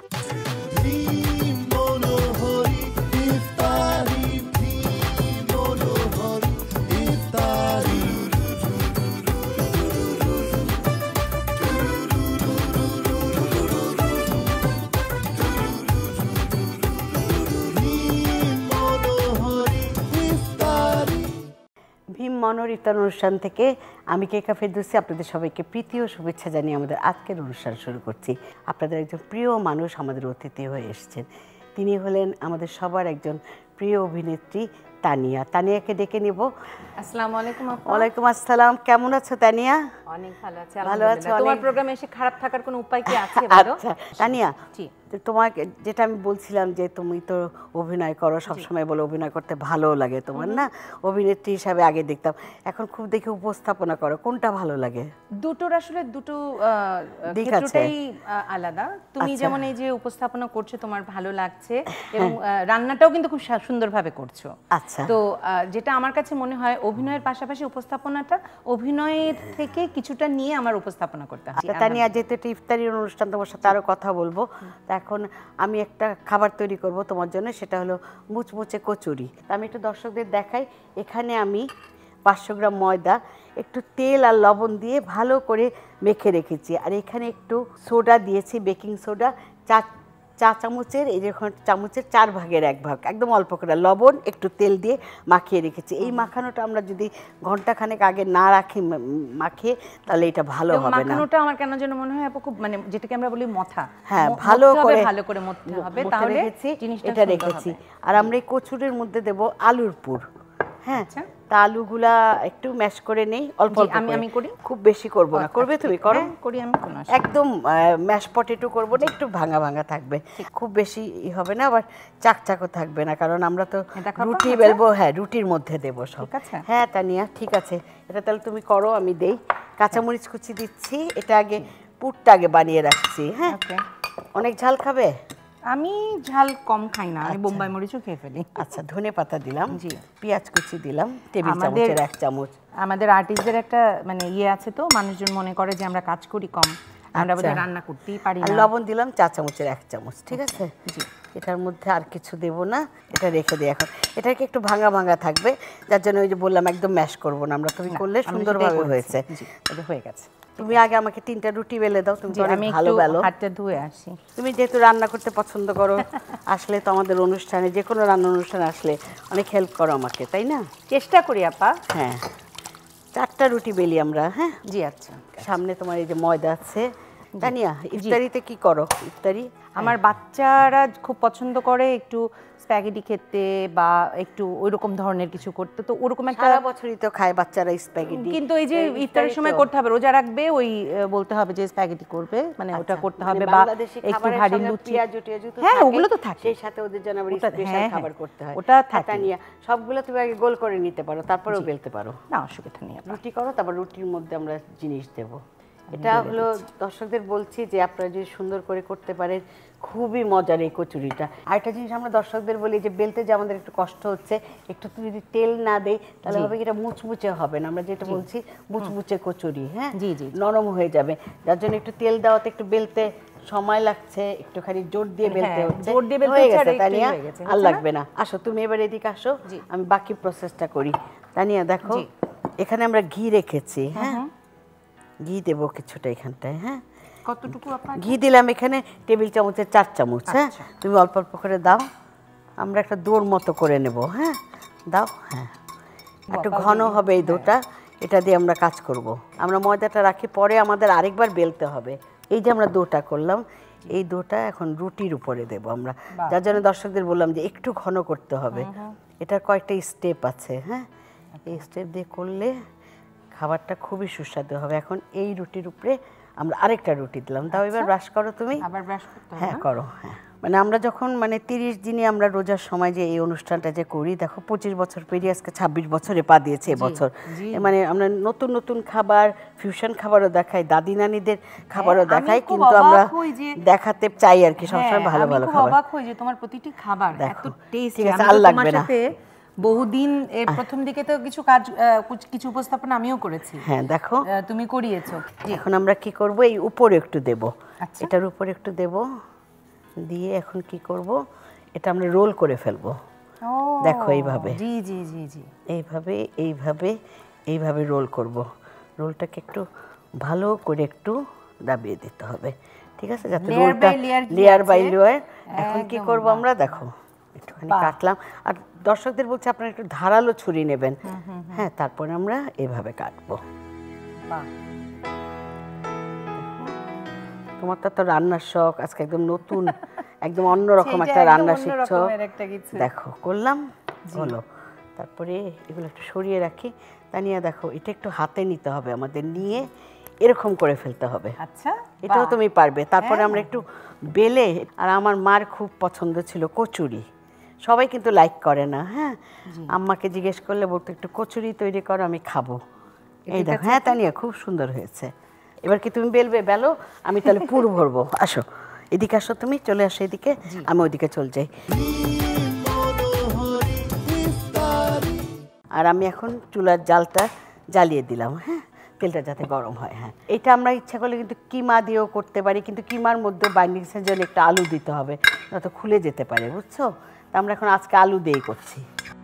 ভীম মনোহর ইফতার অনুষ্ঠান থেকে আমি কেকা ফেরদৌসী আপনাদের সবাইকে প্রীতি ও শুভেচ্ছা জানিয়ে আমাদের আজকের অনুষ্ঠান শুরু করছি। আপনাদের একজন প্রিয় মানুষ আমাদের অতিথি হয়ে এসেছেন। তিনি হলেন আমাদের সবার একজন প্রিয় অভিনেত্রী তানিয়া। তানিয়াকে ডেকে নিব। আসসালামু আলাইকুম আপা। ওয়ালাইকুম আসসালাম। কেমন আছো তানিয়া? অনেক ভালো আছি। ভালো আছো? তোমার প্রোগ্রামে এসে খারাপ থাকার কোনো উপায় কি আছে বলো? আচ্ছা তানিয়া, জি তোমাকে যেটা আমি বলছিলাম যে তুমি তো অভিনয় করো, সবসময় বলো অভিনয় করতে ভালো লাগে তোমার, না? অভিনেত্রী হিসাবে আগে দেখতাম, এখন খুব দেখি উপস্থাপনা করো, কোনটা ভালো লাগে? দুটোর আসলে দুটো ক্ষেত্রটাই আলাদা। তুমি যেমন এই যে উপস্থাপনা করছো তোমার ভালো লাগছে এবং রান্নাটাও কিন্তু খুব সুন্দরভাবে করছো। আচ্ছা, তো যেটা আমার কাছে মনে হয় অভিনয়ের পাশাপাশি উপস্থাপনাটা অভিনয়ের থেকে কিছুটা নিয়ে আমার উপস্থাপনা করতে হয়। তানিয়া, যেহেতু এটা ইফতারির অনুষ্ঠান, তোমার সাথে আরো কথা বলবো। এখন আমি একটা খাবার তৈরি করব তোমার জন্য, সেটা হলো মুচমুচে কচুরি। আমি একটু দর্শকদের দেখাই। এখানে আমি 500 গ্রাম ময়দা একটু তেল আর লবণ দিয়ে ভালো করে মেখে রেখেছি, আর এখানে একটু সোডা দিয়েছি, বেকিং সোডা, চা চামচের, এই যে চামচের 4 ভাগের 1 ভাগ, একদম অল্প করে লবণ একটু তেল দিয়ে মাখিয়ে রেখেছি। এই মাখানোটা আমরা যদি ঘন্টাখানেক আগে না রাখি মাখিয়ে, তাহলে এটা ভালো হবে না। মাখানোটা আমার কেন যেন মনে হয় আপু খুব, মানে যেটাকে আমরা বলি মথা, হ্যাঁ, ভালো করে মথতে হবে, তাহলে জিনিসটা এটা রেখেছি। আর আমরা এই কচুরির মধ্যে দেব আলুর পুর। হ্যাঁ, তা আলুগুলা একটু ম্যাশ করে নেই, অল্প অল্প আমি করি, খুব বেশি করব না। করবে তুমি? করো। করি আমি, কোনো একদম ম্যাশ পটেটো করব না, একটু ভাঙা ভাঙা থাকবে, খুব বেশি হবে না, আবার চাকচাকও থাকবে না, কারণ আমরা তো রুটি বেলবো। হ্যাঁ, রুটির মধ্যে দেবো সব। হ্যাঁ তানিয়া, ঠিক আছে, এটা তাহলে তুমি করো, আমি দেই। কাঁচামরিচ কুচি দিচ্ছি, এটা আগে পুরটা আগে বানিয়ে রাখছি। হ্যাঁ, অনেক ঝাল খাবে? আমি ঝাল কম খাই না, আমি বোম্বাই মরিচও খেয়ে ফেলি। আচ্ছা, ধনে পাতা দিলাম, জি, পেঁয়াজ কুচি দিলাম, টেবিল চামচের 1 চামচ। আমাদের আর্টিস্টদের একটা মানে ইয়ে আছে, তো মানুষজন মনে করে যে আমরা কাজ করি কম, আমরা বোধহয় রান্না করতেই পারি না। লবণ দিলাম চা চামচের 1 চামচ, ঠিক আছে? জি, এটার মধ্যে আর কিছু দেব না, এটা রেখে দিই এখন। এটাকে একটু ভাঙা ভাঙা থাকবে, যার জন্য ওই যে বললাম একদম ম্যাশ করব না আমরা, তুমি করলে সুন্দরভাবে হয়েছে। জি, এটা হয়ে গেছে। তুমি আগে আমাকে 3টা রুটি বেলে দাও, তুমি অনেক ভালো বেলো। হাতটা ধুয়ে আসি। তুমি যেহেতু রান্না করতে পছন্দ করো, আসলে তো আমাদের অনুষ্ঠানে, যে কোনো রান্নার অনুষ্ঠানে আসলে অনেক হেল্প করো আমাকে, তাই না? চেষ্টা করি আপা। হ্যাঁ, 4টা রুটি বেলি আমরা। হ্যাঁ জি, আচ্ছা। সামনে তোমার এই যে ময়দা আছে। তানিয়া, ইফতারিতে কি করো? ইফতারি আমার বাচ্চারা খুব পছন্দ করে একটু স্প্যাগেটি খেতে বা একটু ওইরকম ধরনের কিছু করতে, তো ওরকম একটা, সারা বছরই তো খায় বাচ্চারা স্প্যাগেটি, কিন্তু এই যে ইফতারের সময় করতে হবে, রোজা রাখবে, ওই বলতে হবে যে স্প্যাগেটি করবে, মানে ওটা করতে হবে, বা একটু ভারী লুচি, হ্যাঁ ওগুলো তো থাকে, সেই সাথে ওদের জন্য আবার স্পেশাল খাবার করতে হয়, ওটা থাকে। তানিয়া, সবগুলো তুমি আগে গোল করে নিতে পারো, তারপরেও বেলতে পারো, না অসুবিধা নেই। রুটি করো, তারপর রুটির মধ্যে আমরা জিনিস দেবো। এটা হলো দর্শকদের বলছি যে আপনারা যদি সুন্দর করে করতে পারেন, খুবই মজার এই কচুরিটা। আরেকটা জিনিস আমরা দর্শকদের বলি যে বেলতে যে আমাদের একটু কষ্ট হচ্ছে, একটু যদি তেল না দেই তাহলে হবে এটা মুচমুচে হবে না, আমরা যেটা বলছি মুচমুচে কচুরি। হ্যাঁ, জি জি, নরম হয়ে যাবে, যার জন্য একটু তেল দেওয়াতে একটু বেলতে সময় লাগছে, একটুখানি জোর দিয়ে বেলতে হচ্ছে। হয়ে গেছে তানিয়া, আর লাগবে না। আসো তুমি এবার এদিকে আসো, আমি বাকি প্রসেসটা করি। তানিয়া দেখো, এখানে আমরা ঘি রেখেছি। হ্যাঁ, ঘি দেবো কিছুটা এখানটায়। হ্যাঁ, কতটুকু আপনার? ঘি দিলাম এখানে টেবিল চামচের 4 চামচ। হ্যাঁ, তুমি অল্প অল্প করে দাও, আমরা একটা দোর মতো করে নেব। হ্যাঁ, দাও। হ্যাঁ, একটু ঘন হবে এই দোটা, এটা দিয়ে আমরা কাজ করব। আমরা ময়দাটা রাখি, পরে আমাদের আরেকবার বেলতে হবে। এই যে আমরা দোটা করলাম, এই দোটা এখন রুটির উপরে দেব আমরা, যার জন্য দর্শকদের বললাম যে একটু ঘন করতে হবে। এটার কয়েকটা স্টেপ আছে। হ্যাঁ, এই স্টেপ দিয়ে করলে খাবারটা খুবই সুস্বাদু হবে। এখন এই রুটির উপরে আমরা আরেকটা রুটি দিলাম, দাও এবার ব্রাশ করো তুমি। আবার ব্রাশ করতে হবে? হ্যাঁ করো। হ্যাঁ, মানে আমরা যখন 30 দিনে আমরা রোজার সময় যে এই অনুষ্ঠানটা যে করি, দেখো 25 বছর পেরিয়ে আজকে 26 বছরে পা দিয়েছে এবছর। মানে আমরা নতুন নতুন খাবার, ফিউশন খাবারও দেখাই, দাদি নানিদের খাবারও দেখাই, কিন্তু আমরা দেখাতে চাই আর কি সবসময় ভালো ভালো খাবার। অবাক হই যে তোমার প্রতিটি খাবার এত টেস্টি। ঠিক আছে, আর লাগবে না। বহুদিন প্রথম দিকে তো কিছু কাজ, কিছু উপস্থাপনা আমিও করেছি। হ্যাঁ দেখো, তুমি করিয়েছো। এখন আমরা কি করব, এই উপরে একটু দেব, এটার উপরে একটু দেব, দিয়ে এখন কি করব, এটা আমরা রোল করে ফেলবো। দেখো এইভাবে, জি জি জি জি, এইভাবে এইভাবে এইভাবে রোল করব। রোলটাকে একটু ভালো করে একটু দাবিয়ে দিতে হবে, ঠিক আছে, যাতে রোলটা লেয়ার বাই লেয়ার। এখন কি করব আমরা, দেখো একটুখানি কাটলাম, আর দর্শকদের বলছে আপনারা একটু ধারালো ছুরি নেবেন। হ্যাঁ, তারপরে আমরা এভাবে কাটবো। তোমার তো রান্নার শখ, আজকে একদম নতুন, একদম অন্যরকম একটা রান্না শিখছো। দেখো করলাম, হলো। তারপরে এগুলো একটু সরিয়ে রাখি। তানিয়া দেখো, এটা একটু হাতে নিতে হবে আমাদের, নিয়ে এরকম করে ফেলতে হবে। আচ্ছা, এটাও তুমি পারবে। তারপরে আমরা একটু বেলে, আর আমার মার খুব পছন্দ ছিল কচুরি, সবাই কিন্তু লাইক করে না। হ্যাঁ, আম্মাকে জিজ্ঞেস করলে বলতো একটু কচুরি তৈরি করো, আমি খাবো। এই দেখো, হ্যাঁ তানিয়া খুব সুন্দর হয়েছে। এবার কি তুমি বেলবে? বেলো, আমি তাহলে পুর ভরবো। আসো এদিকে, আসো তুমি, চলে আসো এদিকে, আমি ওইদিকে চলে যাই। আর আমি এখন চুলার জালটা জ্বালিয়ে দিলাম। হ্যাঁ, তেলটা যাতে গরম হয়। হ্যাঁ, এটা আমরা ইচ্ছা করলে কিন্তু কিমা দিয়েও করতে পারি, কিন্তু কিমার মধ্যে বাইন্ডিংসের জন্য একটা আলু দিতে হবে, নয়তো খুলে যেতে পারে, বুঝছো? তা আমরা এখন আজকে আলু দিয়েই করছি।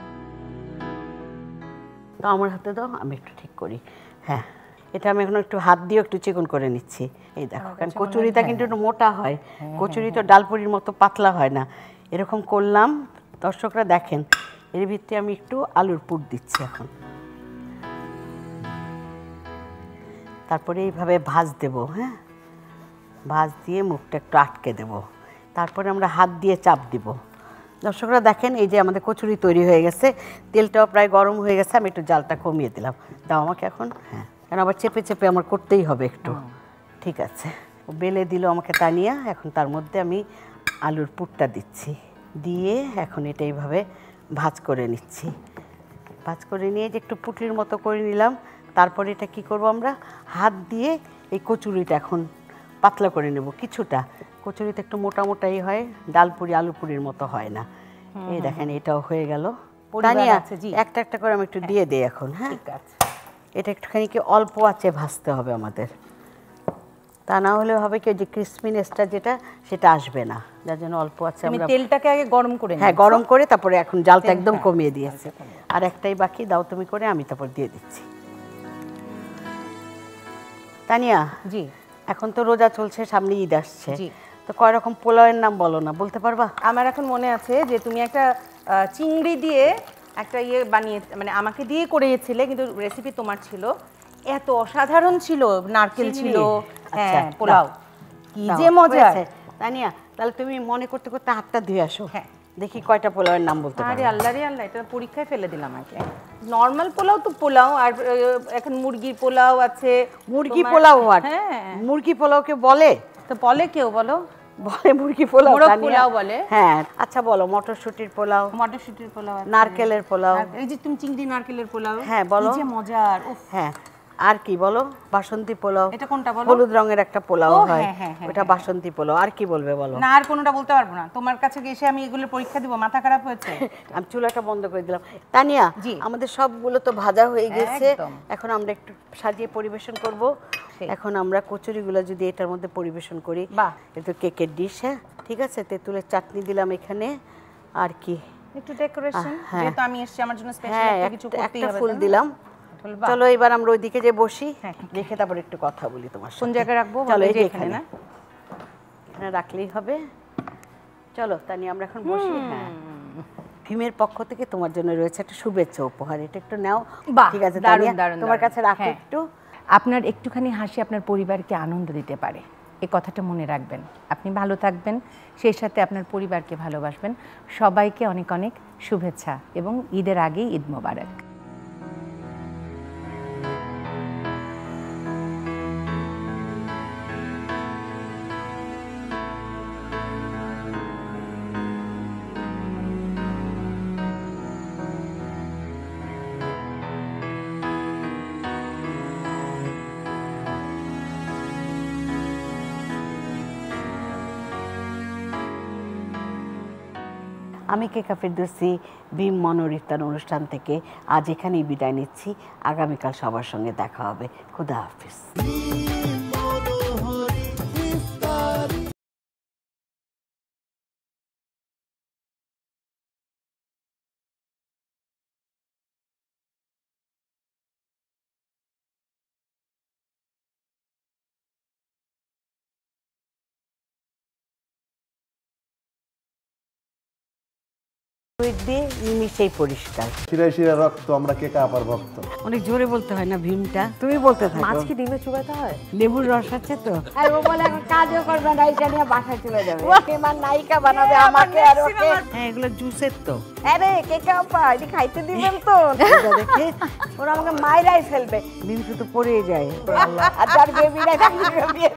তো আমার হাতে দাও, আমি একটু ঠিক করি। হ্যাঁ, এটা আমি এখন একটু হাত দিয়ে একটু চিকন করে নিচ্ছি। এই দেখো, কারণ কচুরিটা কিন্তু একটু মোটা হয়, কচুরি তো ডালপুরির মতো পাতলা হয় না। এরকম করলাম, দর্শকরা দেখেন। এর ভিতরে আমি একটু আলুর পুর দিচ্ছি এখন। তারপরে এইভাবে ভাজ দেব। হ্যাঁ, ভাজ দিয়ে মুখটা একটু আটকে দেব। তারপরে আমরা হাত দিয়ে চাপ দিব। দর্শকরা দেখেন, এই যে আমাদের কচুরি তৈরি হয়ে গেছে, তেলটাও প্রায় গরম হয়ে গেছে। আমি একটু জালটা কমিয়ে দিলাম। দাও আমাকে এখন। হ্যাঁ, কারণ আবার চেপে চেপে আমার করতেই হবে একটু। ঠিক আছে, ও বেলে দিল আমাকে তানিয়া। এখন তার মধ্যে আমি আলুর পুরটা দিচ্ছি, দিয়ে এখন এটা এইভাবে ভাজ করে নিচ্ছি। ভাজ করে নিয়ে যে একটু পুটলির মতো করে নিলাম। তারপরে এটা কি করব, আমরা হাত দিয়ে এই কচুরিটা এখন পাতলা করে নেব কিছুটা। কচুরিতে একটু মোটা মোটাই হয়, ডালপুরি আলুপুরির মতো হয় না। এই দেখেন, এটাও হয়ে গেল। তানিয়া, একটা একটা করে আমি একটু দিয়ে দিই এখন। হ্যাঁ, ঠিক আছে। এটা একটুখানি কি অল্প আঁচে ভাজতে হবে আমাদের, তা না হলে হবে কি, যে ক্রিসপিনেসটা যেটা সেটা আসবে না। যার জন্য অল্প আঁচে আমি আমরা তেলটাকে আগে গরম করে নিই। হ্যাঁ, গরম করে তারপরে এখন জালটা একদম কমিয়ে দিয়েছে। আর একটাই বাকি, দাও তুমি করে, আমি তারপর দিয়ে দিচ্ছি। তানিয়া, জি, এখন তো রোজা চলছে, সামনে ঈদ আসছে, তো কয় রকম পোলাওয়ের নাম বলো না, বলতে পারবা? আমার এখন মনে আছে যে তুমি একটা চিংড়ি দিয়ে একটা ইয়ে বানিয়ে, মানে আমাকে দিয়ে করিয়েছিলে, কিন্তু রেসিপি তোমার ছিল, এত অসাধারণ ছিল। নারকেল ছিল, হ্যাঁ, পোলাও কি যে মজা। তানিয়া, তাহলে তুমি মনে করতে করতে হাতটা ধুয়ে আসো। হ্যাঁ, দেখি কয়টা পোলাওয়ের নাম বলতে পারো। আরে আল্লাহ রে আল্লাহ, এটা পরীক্ষায় ফেলে দিলাম আমাকে। নরমাল পোলাও তো পোলাও, আর এখন মুরগির পোলাও আছে। মুরগি পোলাও? হ্যাঁ, মুরগি পোলাওকে বলে? তো বলে কেউ, বলো, বলে মুরগি পোলাও, পোলাও বলে। হ্যাঁ, আচ্ছা বলো, মটরশুটির পোলাও, মটরশুটির পোলাও, নারকেলের পোলাও, এই যে তুমি চিংড়ি নারকেলের পোলাও। হ্যাঁ বলো, কি যে মজার। হ্যাঁ, আর কি বলো? বাসন্তী পোলাও। এটা কোনটা বলো? হলুদ রঙের একটা পোলাও হয়, হ্যাঁ, ওটা বাসন্তী পোলাও। আর কি বলবে বলো? না, আর কোনটা বলতে পারবো না। তোমার কাছে এসে আমি এগুলোর পরীক্ষা দিব, মাথা খারাপ হয়েছে। আমি চুলাটা বন্ধ করে দিলাম। তানিয়া, আমাদের সবগুলো তো ভাজা হয়ে গেছে, এখন আমরা একটু সাজিয়ে পরিবেশন করব। এখন আমরা কচুরিগুলো যদি এটার মধ্যে পরিবেশন করি, বাহ, এটা কেকের ডিশ। হ্যাঁ, ঠিক আছে, তেঁতুলের চাটনি দিলাম এখানে, আর কি একটু ডেকোরেশন, যেহেতু আমি এসেছি আমার জন্য স্পেশাল একটা কিছু করতেই হবে। ফুল দিলাম। চলো এবার আমরা ওইদিকে যে বসি, দেখে তারপর একটু কথা বলি তোমার সাথে। কোন জায়গায় রাখবো? চলো, এই যে এখানে না, এখানে রাখলেই হবে। চলো তানিয়া, আমরা এখন বসি। হ্যাঁ, ভীমের পক্ষ থেকে তোমার জন্য রয়েছে একটা শুভেচ্ছা উপহার, এটা একটু নাও। ঠিক আছে তানিয়া, তোমার কাছে রাখো একটু। আপনার একটুখানি হাসি আপনার পরিবারকে আনন্দ দিতে পারে, এই কথাটা মনে রাখবেন। আপনি ভালো থাকবেন, সেই সাথে আপনার পরিবারকে ভালোবাসবেন। সবাইকে অনেক অনেক শুভেচ্ছা এবং ঈদের আগেই ঈদ মোবারক। আমি কেকা ফেরদৌসী ভীম মনোরিতান অনুষ্ঠান থেকে আজ এখানেই বিদায় নিচ্ছি। আগামীকাল সবার সঙ্গে দেখা হবে। খুদা হাফিজ। ফ্লুইড দিয়ে নিমিশেই পরিষ্কার। শিরায় শিরায় রক্ত, আমরা কেকা আপার ভক্ত। অনেক জোরে বলতে হয় না ভীমটা, তুমি বলতে থাকো। মাছ কি ডিমে চুবাতে হয়? লেবুর রস আছে তো। আর ও বলে এখন কাজও করবে না, এটা নিয়ে বাসায় চলে যাবে। এবার নায়িকা বানাবে আমাকে আর ওকে। হ্যাঁ এগুলো জুসের তো। আরে কে কাপা এটি খাইতে দিবেন তো? এটা দেখে ওরা আমাকে মাইরাই ফেলবে। ভীম শুধু পড়েই যায়। আর যার বেবি নাই তাকে